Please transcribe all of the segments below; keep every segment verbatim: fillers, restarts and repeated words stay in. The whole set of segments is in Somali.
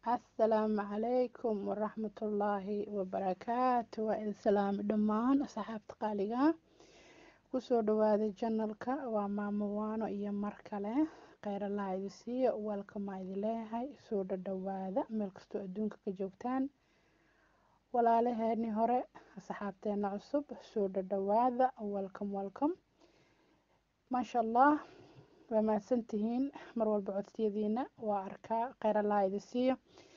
Asalaamu calaykum waraxmatullaahi wabarakaatu. Waa idin salaami dhammaan asxaabta qaaliga ah. Kusoo dhawaada janalka waa maamo waano iyo mar kale kheyr allah idin siiyo. Welcome idin leeyahay. Soo dhawaada meel kastoo adduunka ka joogtaan. Walaalaheeni hore asxaabteena cusub soo dhawaada. Welcome welcome. Maasha allah waa mahadsantihiin mar walba codsiyadiina waa arkaa. Kheyr allah idin siiyo.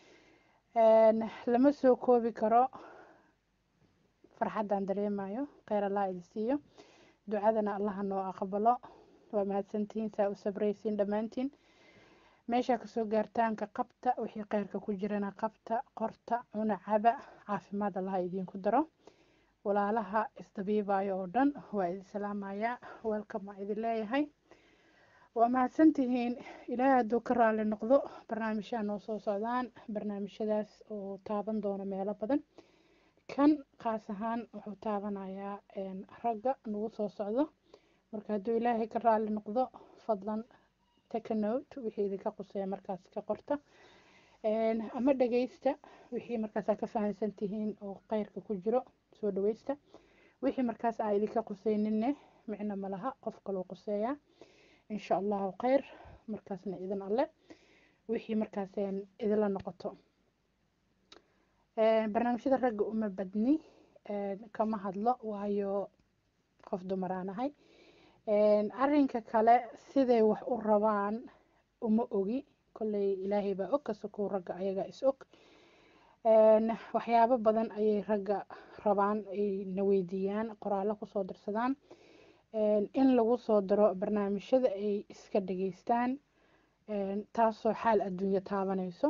lama soo koobi karo farxadan dareemayo. Kheyr allah idin siiyo. ducadana allaha noo aqbalo. waa mahadsantihiin saa u sabraysiin dhammaantiin. meesha kasoo gaartaanka qabta wixii kheyrka ku jirana qabta qorta cuna caba caafimaad allaha idinku daro. walaalaha isdabiibayo oo dhan waa idin salaamayaa. welcome waa idin leeyahay. waa mahadsantihiin. ilaahay hadduu ka raali noqdo barnaamijyaa noo soo socdaan. barnaamijyadaas oo taaban doona meelo badan. kan khaas ahaan wuxuu taabanayaa ragga nagu soo socdo. marka hadduu ilaahay ka raali noqdo fadlan take a note wixii idinka quseeya markaas ka qorta ama dhageysta wixii markaas aad ka fahamsan tihiin oo kheyrka ku jiro soo dhaweysta. wixii markaas aan idinka quseyninne micno ma laha qof kaloo quseeyaa insha allahu kheyr markaasna idin alle wixii markaas idinla noqoto. barnaamijyada ragga uma badni kama hadlo waayo qof dumaraan ahay. arrinka kale siday wax u rabaan uma ogi. kolley ilaahay baa og kasokoo ragga ayaga is og. waxyaabo badan ayay ragga rabaan ay na weydiiyaan qoraallo kusoo dirsadaan in lagu soo daro barnaamijyada ay iska dhageystaan taasoo xaal adduunyo taabanayso.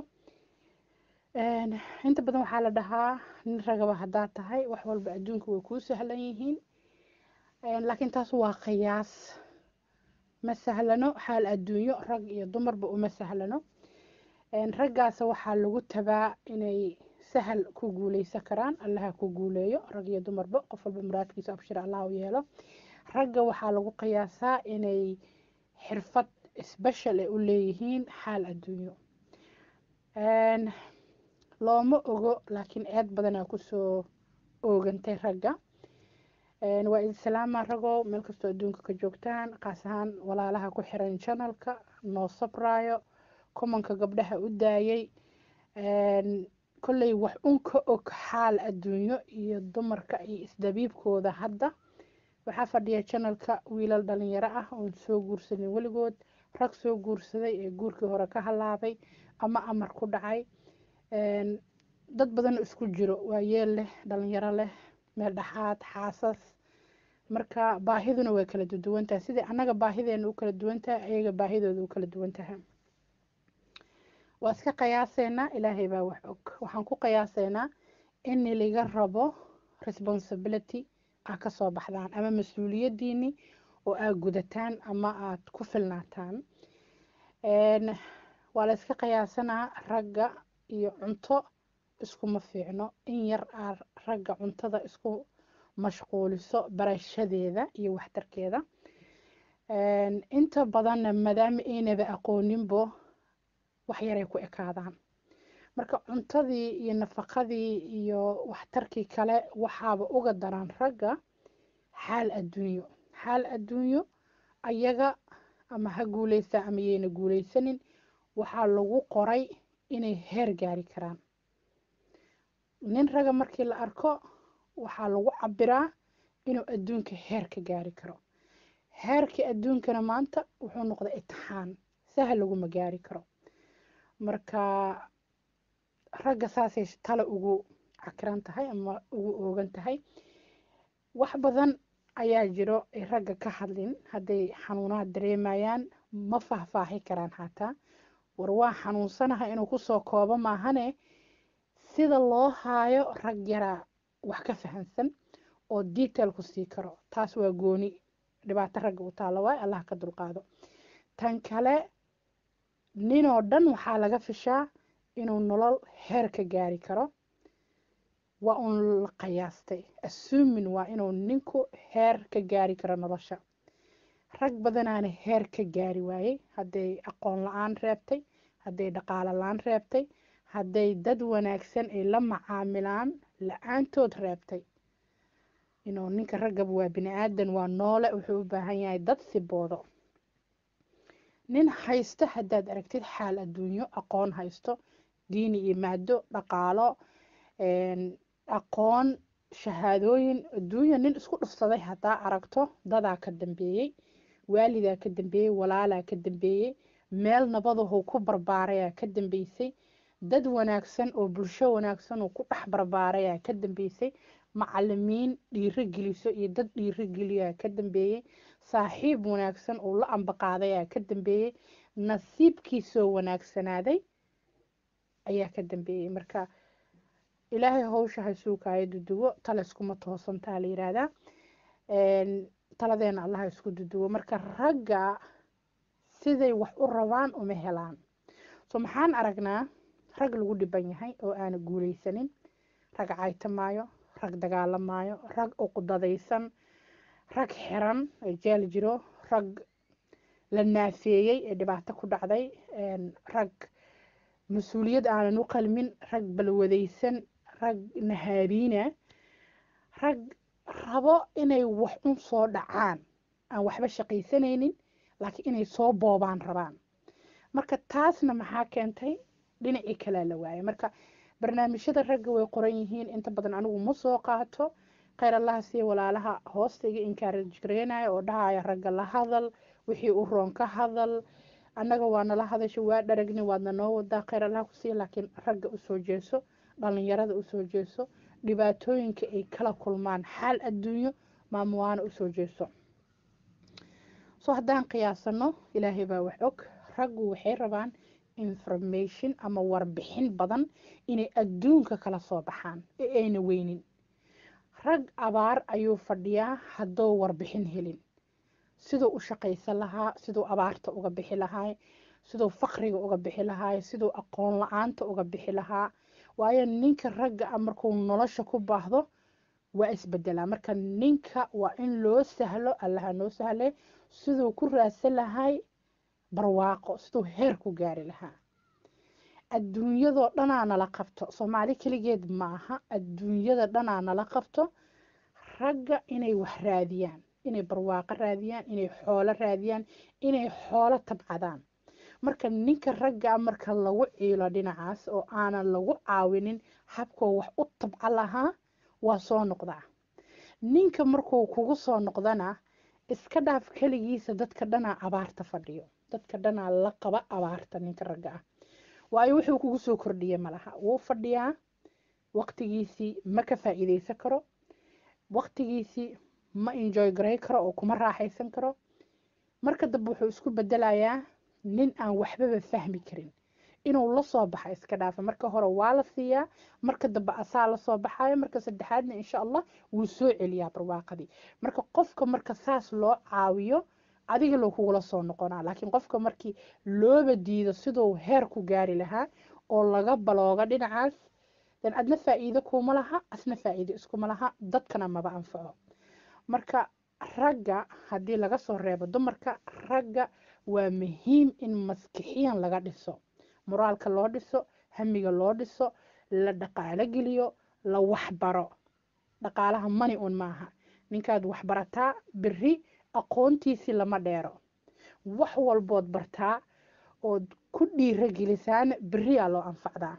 inta badan waxaa la dhahaa nin ragaba haddaad tahay wax walba adduunka way kuu sahlan yihiin. laakiin taas waa qiyaas. ma sahlano xaal adduunyo rag iyo dumarba uma sahlano. raggaas waxaa lagu tabaa inay sahal ku guuleysan karaan. allaha ku guuleeyo rag iyo dumarba qof walba muraadkiisa abshir allah u yeelo. ragga waxaa lagu qiyaasaa inay xirfad isbeshal ay u leeyihiin xaal adduunyo. looma ogo laakiin eed badanaa kusoo oogantay ragga. waa idin salaamaa ragow meel kastoo adduunka ka joogtaan. qaas ahaan walaalaha ku xiran janalka noo sabraayo kumanka gabdhaha u daayay. kolley wax un ka og xaal adduunyo iyo dumarka iyo isdabiibkooda hadda. waxaa fadhiya janalka wiilal dhalinyaro ah oon soo guursanin weligood. rag soo guursaday ee guurkii hore ka halaabay ama amar ku dhacay. dad badan isku jiro waa yeel leh dhalinyaro leh meel dhexaad xaasas. marka baahiduna way kala duwantahay. sidii annaga baahideena u kala duwantahay ayaga baahidooda u kala duwantahay. waa iska qiyaaseynaa ilaahay baa wax og. waxaan ku qiyaaseynaa in laga rabo responsibility aad ka soo baxdaan ama mas-uuliyadiini oo aad gudataan ama aad ku filnaataan. waa la iska qiyaasanaa ragga iyo cunto iskuma fiicno. in yar aad ragga cuntada isku mashquuliso barashadeeda iyo waxtarkeeda. inta badanna maadaama aynaba aqooninbo wax yaray ku ekaadaan. marka cuntadii iyo nafaqadii iyo waxtarkii kale waxaaba uga daran ragga xaal adduunyo. xaal adduunyo ayaga ama ha guuleysa ama yayna guuleysanin waxaa lagu qoray inay heer gaari karaan. nin raga markii la arko waxaa lagu cabiraa inuu adduunka heer ka gaari karo. heerkii adduunkana maanta wuxuu noqday itixaan sahal laguma gaari karo. marka ragga saasay tale ugu cakiran tahay ama ugu oogan tahay. wax badan ayaa jiro ay ragga ka hadlin hadday xanuunaha dareemayaan ma faahfaahi karaan xataa. war waa xanuunsanaha inuu kusoo koobo maahane sida loo haayo rag yaraa wax ka fahansan oo detail ku sii karo. taas waa gooni dhibaato ragga u taalo waay allah ka dulqaado. tan kale ninoo dhan waxaa laga fishaa inuu nolol heer ka gaari karo. waa un la qiyaastay assuming waa inuu ninku heer ka gaari karo nolosha. rag badanaana heer ka gaari waayey hadday aqoon la-aan reebtay hadday dhaqaalo la-aan reebtay hadday dad wanaagsan ay la macaamilaan la-aantood reebtay inuu ninka raggaba waa bini aadan waa noole wuxuu u baahan yahay dad siboodo nin haysto haddaad aragtid xaal adduunyo aqoon haysto diini iyo maado dhaqaalo aqoon shahaadooyin adduunya nin isku dhufsaday haddaa aragto dadaa ka dambeeyey waalidaa ka dambeeyey walaalaa ka dambeeyey meel nabadahu ku barbaarayaa ka dambeysay dad wanaagsan oo bulsho wanaagsan oo ku dhex barbaarayaa ka dambeysay macalimiin dhiiro geliso iyo dad dhiiro geliyaa ka dambeeyey saaxiib wanaagsan oo la ambaqaadayaa ka dambeeyey nasiibkiisoo wanaagsanaaday ayaa ka dambeeyey marka ilaahay hawsha ha suukaayo duduwo tala iskuma toosantaa la yiraahdaa taladeena allah isku duduwo marka ragga siday wax u rabaan uma helaan so maxaan aragnaa rag lagu dhiban yahay oo aana guulaysanin rag caytamaayo rag dagaalamaayo rag uqudadaysan rag xiran jeel jiro rag la naafeeyey ee dhibaato ku dhacday rag mas-uuliyad aanan u qalmin rag balwadaysan rag nahaariina rag rabo inay wax un soo dhacaan aan waxba shaqaysanaynin laakiin inay soo boobaan rabaan marka taasna maxaa keentay dhinacii kalaa la waayay marka barnaamijyada ragga way qoran yihiin inta badan anigu ma soo qaato khayr allaha siiya walaalaha hoostayga encourage gareenaya oo dhahaya ragga la hadal wixii u roon ka hadal annaga waa nala hadasho waa dharagni waadna noo wadaa khayr allaha ku siiya laakiin ragga usoo jeeso dhalinyarada usoo jeeso dhibaatooyinka ay kala kulmaan xaal adduunyo maamuwaana usoo jeeso soo haddaan qiyaasano ilaahay baa wax og raggu waxay rabaan information ama warbixin badan inay adduunka kala soo baxaan ee ayna weynin rag abaar ayuu fadhiyaa hadduu warbixin helin siduu u shaqaysan lahaa siduu abaarta uga bixi lahaa siduu faqriga uga bixi lahaa siduu aqoon la-aanta uga bixi lahaa waayo ninka ragga ah markuu nolosha ku baahdo waa isbedelaa marka ninka waa in loo sahlo allaha noo sahle siduu ku raadsan lahay barwaaqo siduu heer ku gaari lahaa adduunyadoo dhanaa nala qabto soomaali keligeed maaha adduunyada dhanaa nala qabto ragga inay wax raadiyaan inay barwaaqo raadiyaan inay xoolo raadiyaan inay xoolo tabcadaan marka ninka ragga marka lagu ciilo dhinacaas oo aanan lagu caawinin habkoo wax u tabca lahaa waa soo noqdaa ninka markuu kugu soo noqdana iska dhaaf keligiisa dadka dhanaa abaarta fadhiyo dadka dhanaa la qaba abaarta ninka ragga ah waayo wuxuu kugu soo kordhiye malaha wuu fadhiyaa waqtigiisii ma ka faa'iidaysan karo waqtigiisii ma enjoy garay karo oo kuma raaxaysan karo marka dambe wuxuu isku bedelayaa nin aan waxbaba fahmi karin inuu la soo baxa iska dhaafa marka hore waa la siiyaa marka dambe asaa la soo baxayo marka saddexaadna insha allah wuu soo celiyaa barwaaqadii marka qofka marka saas loo caawiyo adiga loo kugula soo noqonaa laakiin qofka markii looba diido siduu heer ku gaari lahaa oo laga balooga dhinacaas dan adna faa'iido kuma laha asna faa'iido iskuma laha dadkana maba anfaco marka ragga haddii laga soo reebo dumarka ragga waa muhiim in maskixiyan laga dhiso moraalka loo dhiso hamiga loo dhiso la dhaqaalo geliyo la waxbaro dhaqaalaha mani un maaha ninkaad waxbarataa beri aqoontiisii lama dheero wax walbood bartaa ood ku dhiira gelisaana beriyaa loo anfacdaa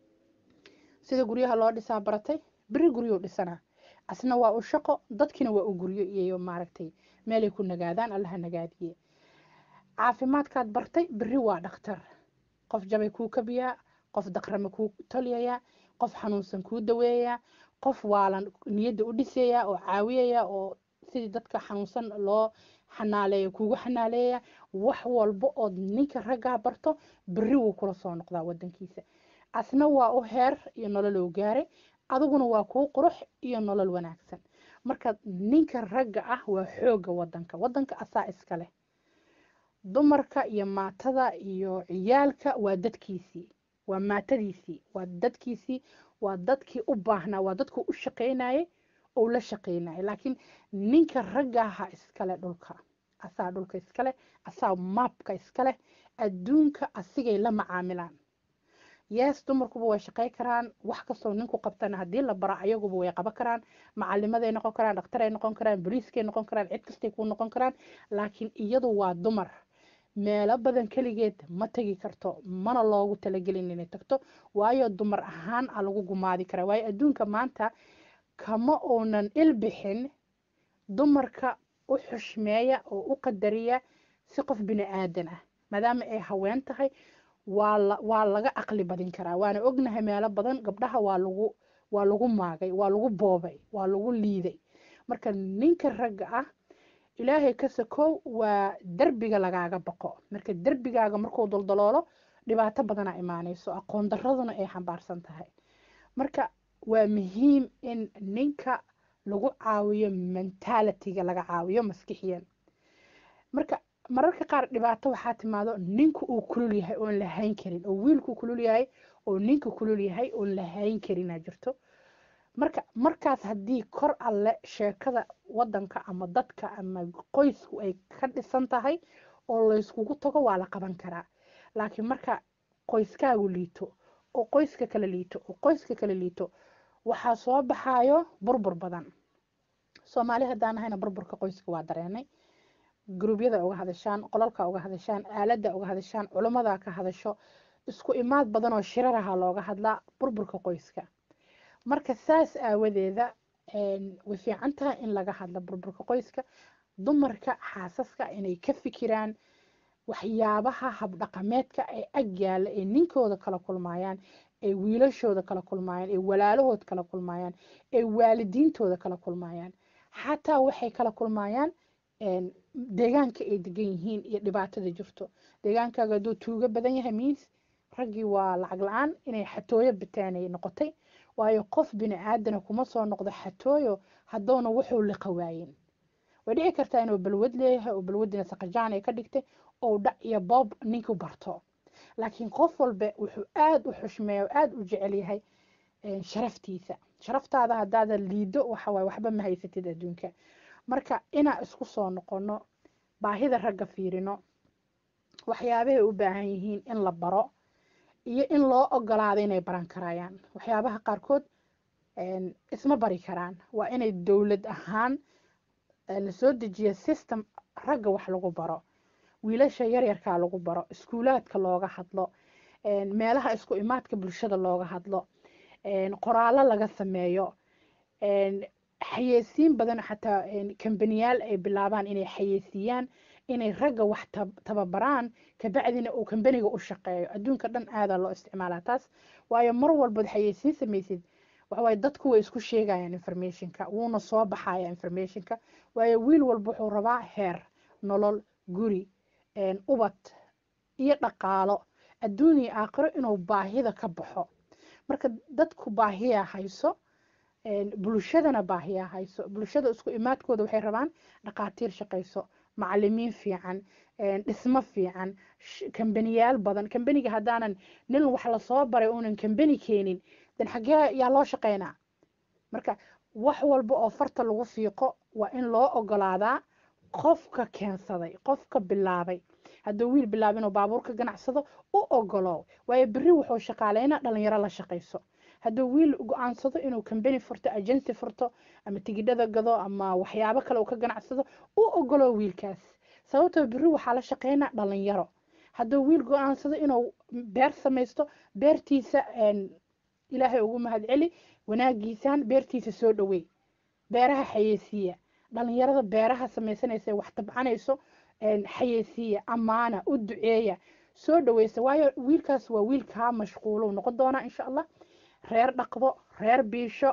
sida guryaha loo dhisaa baratay beri guryuu dhisanaa asna waa u shaqo dadkina waa u guryo iyo maaragtay meelay ku nagaadaan allaha nagaadiye caafimaadkaad bartay beri waa dhakhtar qof jabay kuu kabiyaa qof daqrama kuu taliyayaa qof xanuunsan kuu daweeyaa qof waalan niyadda u dhisayaa oo caawiyaya oo sidii dadka xanuunsan loo xanaaleeyo kuugu xanaaleeya wax walba ood ninka raggaa barto beri wuu kula soo noqdaa wadankiisa asna waa u heer iyo nolol oo gaaray adiguna waa kuu qurux iyo nolol wanaagsan marka ninka ragga ah waa xooga wadanka wadanka asaa iska leh dumarka iyo maatada iyo ciyaalka waa dadkiisii waa maatadiisii waa dadkiisii waa dadkii u baahnaa waa dadku u shaqaynayay oo la shaqaynayay laakiin ninka raggaha iskale dhulka asaa dhulka iskale asaa maabka iskale adduunka asigay la macaamilaan yes dumarkuba way shaqey karaan wax kastoo ninku qabtana haddii la bara ayaguba way qaban karaan macalimaday noqon karaan dhakhtaray noqon karaan boliiskay noqon karaan cid kastay ku noqon karaan laakiin iyadu waa dumar meelo badan keligeed ma tegi karto mana loogu talagelin inay tagto waayo dumar ahaan a lagu gumaadi karaa waayo adduunka maanta kama uunan ilbixin dumarka u xushmeeya oo u qadariya si qof bini aadan ah maadaama ay haween tahay waa la waa laga aqli badin karaa waana ognahay meelo badan gabdhaha waa lagu waa lagu maagay waa lagu boobay waa lagu liiday marka ninka ragga ah ilaahay ka sakow waa derbiga lagaaga baqo marka derbigaaga markuu daldaloolo dhibaato badana imaanayso aqoon daraduna ay xambaarsan tahay marka waa muhiim in ninka lagu caawiyo mentality-ga laga caawiyo maskixiyan marka mararka qaar dhibaato waxaa timaado ninku uu kulul yahay oon la hayn karin oo wiilku kulul yahay oo ninka kulul yahay oon la hayn karin aa jirto marka markaas haddii kor alle sheekada wadanka ama dadka ama qoysku ay ka dhisan tahay oo layskugu tago waa la qaban karaa laakiin marka qoyskaagu liito oo qoyska kala liito oo qoyska kala liito waxaa soo baxayo burbur badan soomaali haddaan ahayna burburka qoyska waa dareenay gruubyada uga hadashaan qolalka uga hadashaan aaladda uga hadashaan culummada ka hadasho isku imaad badan oo shiraraha looga hadlaa burburka qoyska marka saas aawadeeda way fiican tahay in laga hadlo burburka qoyska dumarka xaasaska inay ka fikiraan waxyaabaha habdhaqameedka ee ag yaala ee ninkooda kala kulmayaan ee wiilashooda kala kulmayaan ee walaalahood kala kulmayaan ee waalidiintooda kala kulmayaan xataa waxay kala kulmayaan deegaanka ay degan yihiin iyo dhibaatada jirto deegaankaaga hadduu tuugo badan yahay miis raggii waa lacag la-aan inay xatooyo bitaanay noqotay waayo qof bini aadana kuma soo noqdo xatooyo haddoona wuxuu liqa waayin way dhici kartaa inuu balwad leeyahay oo balwadina saqajaan ay ka dhigtay oo dhac iyo boob ninku barto laakiin qof walba wuxuu aad u xushmeeya oo aad u jecel yahay sharaftiisa sharaftaada haddaada liido waxa waaye waxba ma haysatid adduunka marka inaa isku soo noqono baahida ragga fiirino waxyaabahay u baahan yihiin in la baro iyo in loo ogolaado inay baran karayaan waxyaabaha qaarkood isma bari karaan waa inay dowlad ahaan lasoo dejiya system ragga wax lagu baro wiilasha yaryarkaa lagu baro iskuulaadka looga hadlo meelaha isku imaadka bulshada looga hadlo qoraallo laga sameeyo xayeysiin badan xataa kambaniyaal ay bilaabaan inay xayeysiiyaan inay ragga wax tababaraan kabacdina uu kambaniga u shaqeeyo adduunka dhan aadaa loo isticmaalaa taas waayo mar walbood xayeysiin samaysid waxawaaye dadku way isku sheegayaan informationka wuuna soo baxaya informationka waayo wiil walba wuxuu rabaa heer nolol guri ubad iyo dhaqaalo adduun iyo aakhiro inuu baahida ka baxo marka dadku baahiyaa hayso bulshadana baahiyaa hayso bulshada isku imaadkooda waxay rabaan dhaqaatiir shaqayso macalimiin fiican dhismo fiican kambaniyaal badan kambaniga haddaanan nin wax lasoo baray uunan kambani keenin dan xaggee yaa loo shaqeynaa marka wax walba oo farta lagu fiiqo waa in loo ogolaadaa qofka keensaday qofka bilaabay hadduu wiil bilaabo inuu baabuurka ganacsado u ogolo waayo berri wuxuu shaqaaleynaa dhalinyaro la shaqayso hadduu wiil go-aansado inuu kambani furto agency furto ama tigidhada gado ama waxyaabo kale uu ka ganacsado u ogolo wiilkaas sababtoo berri waxaa la shaqeynaa dhalinyaro hadduu wiil go-aansado inuu beer samaysto beertiisa ilaahay ugu mahad celi wanaagiisaan beertiisa soo dhaweey beeraha xayeysiiya dhalinyarada beeraha samaysanaysa wax tabcanayso xayeysiiya amaana u duceeya soo dhaweysa waayo wiilkaas waa wiil kaa mashquulo noqon doonaa insha allah reer dhaqdo reer biisho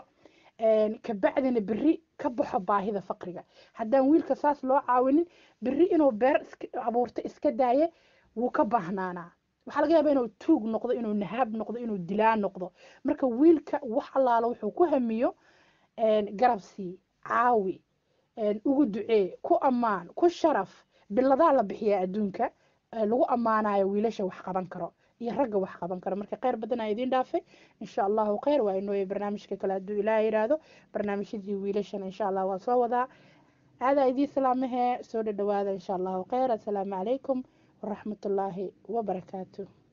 kabacdina berri ka baxo baahida faqriga haddaan wiilka saas loo caawinin berri inuu beer abuurto iska daaye wuu ka baahnaanaa waxaa laga yaabaa inuu tuug noqdo inuu nahaab noqdo inuu dilaa noqdo marka wiilka wax allaalo wuxuu ku hamiyo garab sii caawi ugu ducee ku ammaan ku sharaf biladaa la bixiyaa adduunka lagu ammaanayo wiilasha wax qaban karo iyo ragga wax qaban karo marka khayr badan aa idiin dhaafay insha allahu khayr waa inooye barnaamijka kale hadduu ilaaha yidhaahdo barnaamijyadii wiilashana insha allah waa soo wadaa aadaa idiin salaamahee soo dhadhawaada insha allahu khayr assalaamu calaykum waraxmatullaahi wabarakaatu